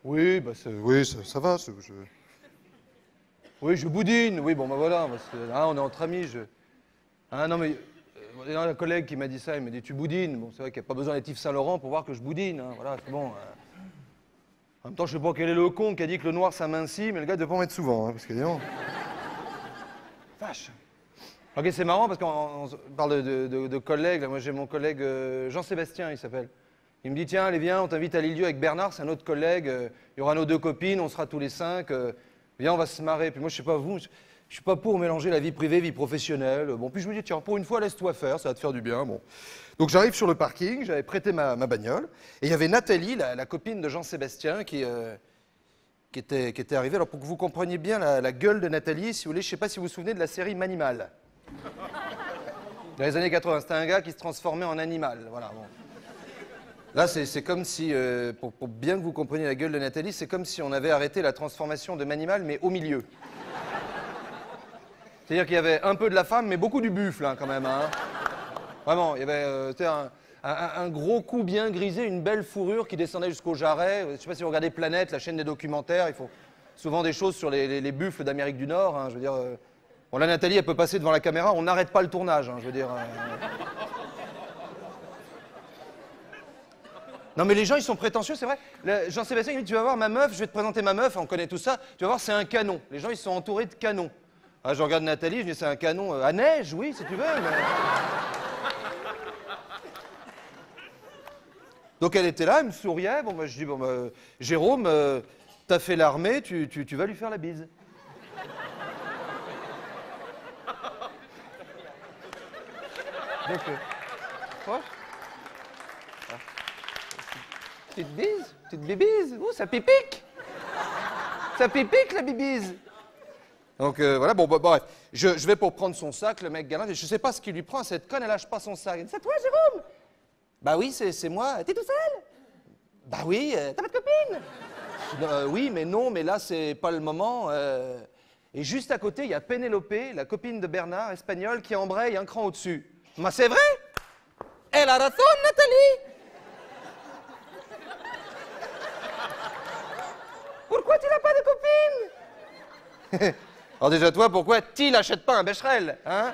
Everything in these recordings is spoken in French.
Oui, bah oui, ça va. Oui, je boudine. Oui, bon, bah voilà. On est entre amis. Ah non, mais il y a un collègue qui m'a dit ça. Il m'a dit, tu boudines. Bon, c'est vrai qu'il n'y a pas besoin d'être Yves Saint-Laurent pour voir que je boudine. Hein, voilà, c'est bon. En même temps, je sais pas quel est le con qui a dit que le noir, ça mincit, mais le gars ne devait pas en mettre souvent. Hein, parce que, dis donc. Vache. Ok, c'est marrant parce qu'on parle de collègues. Là, moi, j'ai mon collègue Jean-Sébastien, il s'appelle. Il me dit, tiens, allez, viens, on t'invite à l'île-dieu avec Bernard, c'est un autre collègue. Il y aura nos deux copines, on sera tous les 5. Viens, on va se marrer. Puis moi, je sais pas vous, je suis pas pour mélanger la vie privée, vie professionnelle. Bon, puis je me dis, tiens, pour une fois, laisse-toi faire, ça va te faire du bien. Bon. Donc j'arrive sur le parking, j'avais prêté ma bagnole, et il y avait Nathalie, la copine de Jean-Sébastien, qui était arrivée. Alors pour que vous compreniez bien la gueule de Nathalie, si vous voulez, je sais pas si vous vous souvenez de la série Manimal. Dans les années 80, c'était un gars qui se transformait en animal. Voilà. Bon. Là, c'est comme si, pour bien que vous compreniez la gueule de Nathalie, c'est comme si on avait arrêté la transformation de Manimal, mais au milieu. C'est-à-dire qu'il y avait un peu de la femme, mais beaucoup du buffle, hein, quand même. Hein. Vraiment, il y avait un gros cou bien grisé, une belle fourrure qui descendait jusqu'au jarret. Je ne sais pas si vous regardez Planète, la chaîne des documentaires, ils font souvent des choses sur les buffles d'Amérique du Nord. Hein, je veux dire, bon, là, Nathalie, elle peut passer devant la caméra, on n'arrête pas le tournage, hein, je veux dire. Non, mais les gens, ils sont prétentieux, c'est vrai. Jean-Sébastien, il me dit, tu vas voir ma meuf, je vais te présenter ma meuf, on connaît tout ça. Tu vas voir, c'est un canon. Les gens, ils sont entourés de canons. Ah, je regarde Nathalie, je dis, c'est un canon à neige, oui, si tu veux, mais... Donc elle était là, elle me souriait. Bon, bah, je dis, bon, bah, Jérôme, t'as fait l'armée, tu vas lui faire la bise. Donc, quoi? Petite bise, petite bibise. Ouh, ça pipique. Ça pipique, la bibise. Donc voilà, bon, bah, bref. Je vais pour prendre son sac, le mec galant, et je sais pas ce qu'il lui prend, cette conne, elle lâche pas son sac. Elle dit, c'est toi, Jérôme? Bah oui, c'est moi. T'es tout seul? Bah oui, t'as pas de copine? Oui, mais non, mais là, c'est pas le moment. Et juste à côté, il y a Pénélope, la copine de Bernard, espagnole, qui embraye un cran au-dessus. Mais c'est vrai? Elle a raison, Nathalie! Pourquoi tu n'as pas de copine? Alors déjà, toi, pourquoi tu n'achètes pas un Becherel, hein?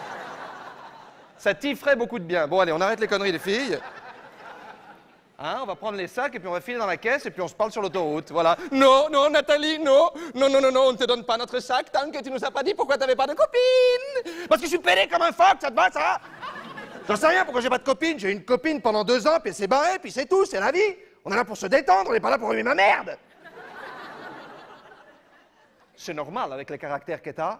Ça t'y ferait beaucoup de bien. Bon, allez, on arrête les conneries, les filles. Hein, on va prendre les sacs et puis on va filer dans la caisse et puis on se parle sur l'autoroute, voilà. Non, non, Nathalie, non. Non, non, non, non, on ne te donne pas notre sac tant que tu nous as pas dit pourquoi tu n'avais pas de copine. Parce que je suis pédé comme un phoque, ça te va, ça? J'en sais rien pourquoi j'ai pas de copine. J'ai une copine pendant 2 ans, puis elle s'est barrée, puis c'est tout, c'est la vie. On est là pour se détendre, on n'est pas là pour aimer ma merde. C'est normal avec le caractère que t'as.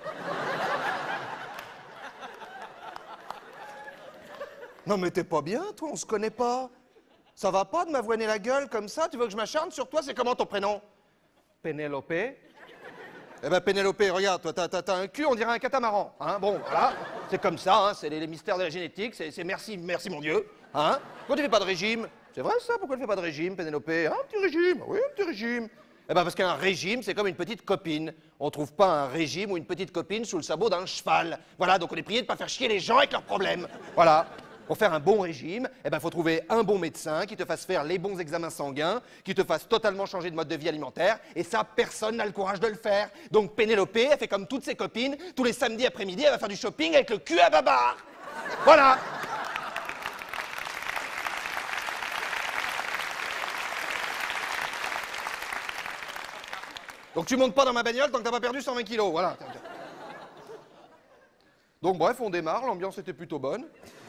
Non mais t'es pas bien, toi, on se connaît pas. Ça va pas de m'avoiner la gueule comme ça? Tu veux que je m'acharne sur toi? C'est comment ton prénom? Pénélope. Eh ben Pénélope, regarde, toi, t'as un cul, on dirait un catamaran. Hein? Bon, voilà, c'est comme ça, hein, c'est les mystères de la génétique, c'est merci, merci mon Dieu. Hein? Pourquoi tu fais pas de régime? C'est vrai ça, pourquoi tu fais pas de régime, Pénélope? Un petit régime, oui, un petit régime. Eh ben parce qu'un régime, c'est comme une petite copine. On trouve pas un régime ou une petite copine sous le sabot d'un cheval. Voilà, donc on est prié de pas faire chier les gens avec leurs problèmes. Voilà. Pour faire un bon régime, eh ben, faut trouver un bon médecin qui te fasse faire les bons examens sanguins, qui te fasse totalement changer de mode de vie alimentaire, et ça, personne n'a le courage de le faire. Donc Pénélope, elle fait comme toutes ses copines, tous les samedis après-midi, elle va faire du shopping avec le cul à babar. Voilà. Donc tu montes pas dans ma bagnole tant que t'as pas perdu 120 kilos, voilà. Donc bref, on démarre, l'ambiance était plutôt bonne.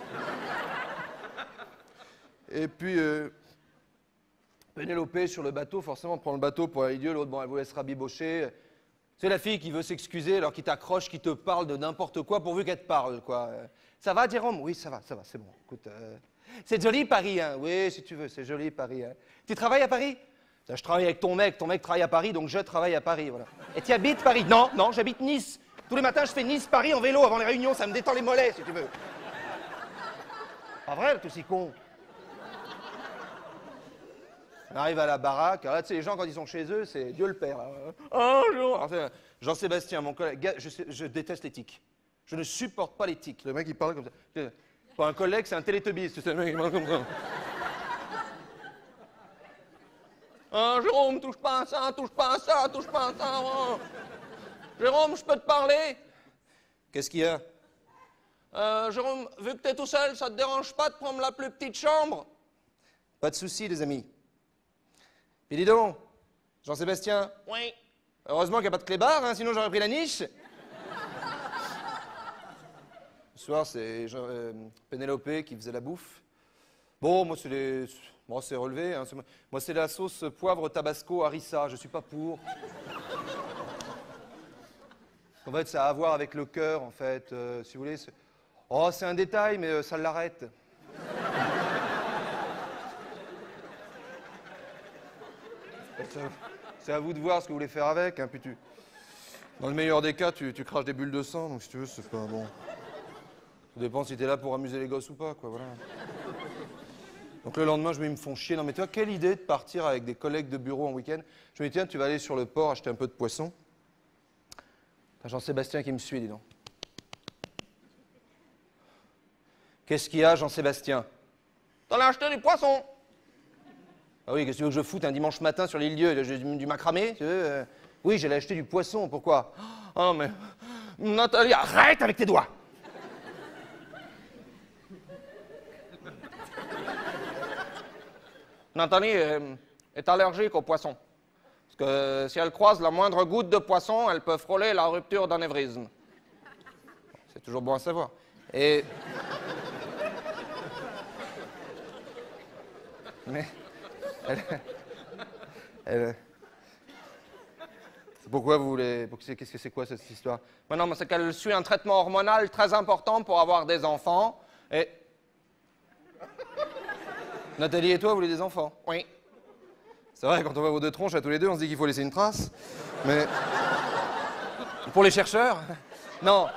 Et puis, Pénélope sur le bateau, forcément, on prend le bateau pour aller idiot, l'autre, bon, elle vous laisse rabibocher. C'est la fille qui veut s'excuser, alors qui t'accroche, qui te parle de n'importe quoi, pourvu qu'elle te parle, quoi. Ça va, Jérôme? Oui, ça va, c'est bon. Écoute, c'est joli, Paris, hein? Oui, si tu veux, c'est joli, Paris, hein? Tu travailles à Paris? Je travaille avec ton mec travaille à Paris, donc je travaille à Paris, voilà. Et tu habites Paris? Non, non, j'habite Nice. Tous les matins, je fais Nice-Paris en vélo avant les réunions, ça me détend les mollets, si tu veux. Pas vrai, tout aussi con. On arrive à la baraque, alors là, tu sais, les gens, quand ils sont chez eux, c'est Dieu le Père. Bonjour. Jean-Sébastien, mon collègue, je déteste les tics. Je ne supporte pas les tics. Le mec, il parle comme ça. Pour un collègue, c'est un télétubbies, tu sais, le mec, il parle comme ça. Jérôme, touche pas à ça, touche pas à ça, touche pas à ça. Jérôme, je peux te parler? Qu'est-ce qu'il y a? Jérôme, vu que t'es tout seul, ça te dérange pas de prendre la plus petite chambre? Pas de souci, les amis. Puis dis donc, Jean-Sébastien. Oui. Heureusement qu'il n'y a pas de clébard, hein, sinon j'aurais pris la niche. Ce soir, c'est Pénélope qui faisait la bouffe. Bon, moi, c'est relevé. Hein, moi, c'est la sauce poivre tabasco harissa. Je suis pas pour. En fait, ça a à voir avec le cœur, en fait. Si vous voulez. Oh, c'est un détail, mais ça l'arrête. C'est à vous de voir ce que vous voulez faire avec. Hein, puis dans le meilleur des cas, tu craches des bulles de sang. Donc, si tu veux, c'est pas bon. Ça dépend si t'es là pour amuser les gosses ou pas, quoi, voilà. Donc le lendemain, ils me font chier. Non mais toi, quelle idée de partir avec des collègues de bureau en week-end. Je me dis, tiens, tu vas aller sur le port acheter un peu de poisson. T'as Jean-Sébastien qui me suit, dis donc. Qu'est-ce qu'il y a, Jean-Sébastien? T'en as acheté du poisson. Ah oui, qu'est-ce que tu veux que je foute un dimanche matin sur l'île-dieu? J'ai du macramé, tu veux? Oui, j'allais acheter du poisson, pourquoi? Oh mais... Nathalie, arrête avec tes doigts! Nathalie est allergique aux poissons. Parce que si elle croise la moindre goutte de poisson, elle peut frôler la rupture d'anévrisme. C'est toujours bon à savoir. Et... Mais... Pourquoi vous voulez... Qu'est-ce que c'est quoi cette histoire? Non, mais c'est qu'elle suit un traitement hormonal très important pour avoir des enfants. Et... Nathalie et toi, vous voulez des enfants? Oui. C'est vrai, quand on voit vos deux tronches à tous les deux, on se dit qu'il faut laisser une trace. Mais... Pour les chercheurs? Non.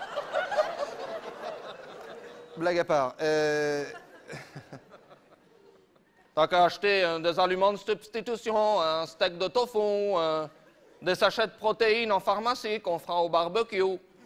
Blague à part. T'as qu'à acheter des aliments de substitution, un steak de tofu, des sachets de protéines en pharmacie qu'on fera au barbecue.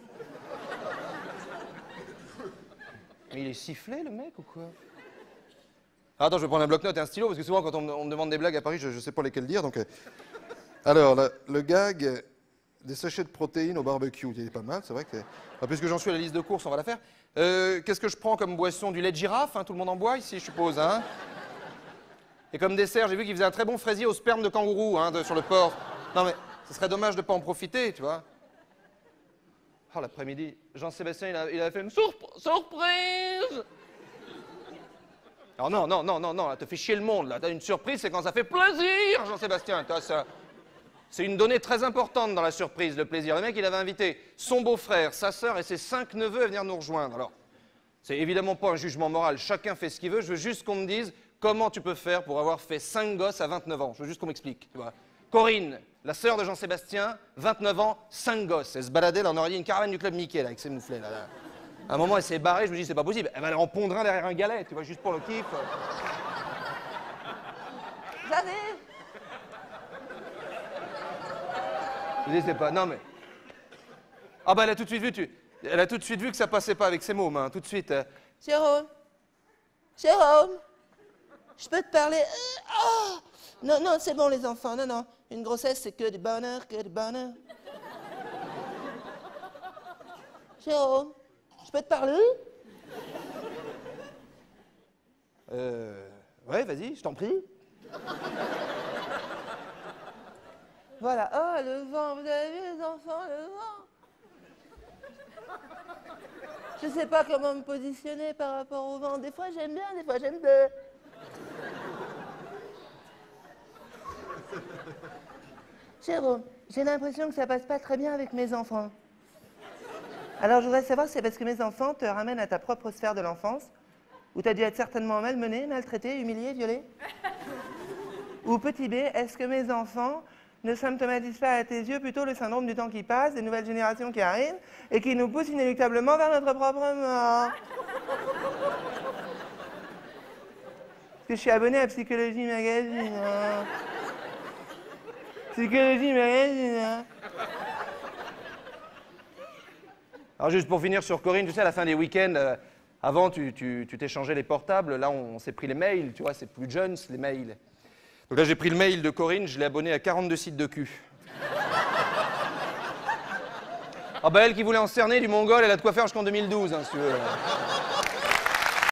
Mais il est sifflé, le mec, ou quoi? Attends, je vais prendre un bloc-notes et un stylo, parce que souvent, quand on me demande des blagues à Paris, je ne sais pas lesquelles dire, donc... Alors, le gag des sachets de protéines au barbecue, il est pas mal, c'est vrai que... Ah, puisque j'en suis à la liste de courses, on va la faire. Qu'est-ce que je prends comme boisson? Du lait de girafe, hein, tout le monde en boit ici, je suppose, hein? Et comme dessert, j'ai vu qu'il faisait un très bon fraisier au sperme de kangourou, hein, sur le port. Non mais, ce serait dommage de ne pas en profiter, tu vois. Oh, l'après-midi, Jean-Sébastien, il a fait une surprise! Alors non, là, te fais chier le monde, là. T'as une surprise, c'est quand ça fait plaisir, Jean-Sébastien. C'est une donnée très importante dans la surprise, le plaisir. Le mec, il avait invité son beau-frère, sa sœur et ses 5 neveux à venir nous rejoindre. Alors, c'est évidemment pas un jugement moral, chacun fait ce qu'il veut, je veux juste qu'on me dise comment tu peux faire pour avoir fait 5 gosses à 29 ans. Je veux juste qu'on m'explique, tu vois. Corinne, la sœur de Jean-Sébastien, 29 ans, 5 gosses. Elle se baladait, là, on aurait dit une caravane du club Mickey, là, avec ses mouflets, là. À un moment, elle s'est barrée, je me dis, c'est pas possible. Elle va aller en pondre un derrière un galet, tu vois, juste pour le kiff. J'arrive. Je dis, c'est pas... Non, mais... Ah bah, elle a tout de suite vu, Elle a tout de suite vu que ça passait pas avec ses mômes, hein, tout de suite. Jérôme, je peux te parler? Oh non, c'est bon, les enfants, non. Une grossesse, c'est que du bonheur. Jérôme, je peux te parler? Ouais, vas-y, je t'en prie. Voilà. Oh, le vent, vous avez vu, les enfants, le vent? Je sais pas comment me positionner par rapport au vent. Des fois, j'aime bien, des fois, j'aime pas. Jérôme, j'ai l'impression que ça passe pas très bien avec mes enfants. Alors, je voudrais savoir si c'est parce que mes enfants te ramènent à ta propre sphère de l'enfance, où tu as dû être certainement malmené, maltraité, humilié, violé. Ou petit B, est-ce que mes enfants ne symptomatisent pas à tes yeux plutôt le syndrome du temps qui passe, des nouvelles générations qui arrivent et qui nous poussent inéluctablement vers notre propre mort? Parce que je suis abonné à Psychologie Magazine. Hein. Psychologie Magazine. Hein. Alors juste pour finir sur Corinne, tu sais, à la fin des week-ends, avant tu t'échangeais les portables, là on s'est pris les mails, tu vois, c'est plus jeunes les mails. Donc là, j'ai pris le mail de Corinne, je l'ai abonné à 42 sites de cul. Ah bah elle qui voulait en cerner du mongol, elle a de quoi faire jusqu'en 2012, hein, si tu veux.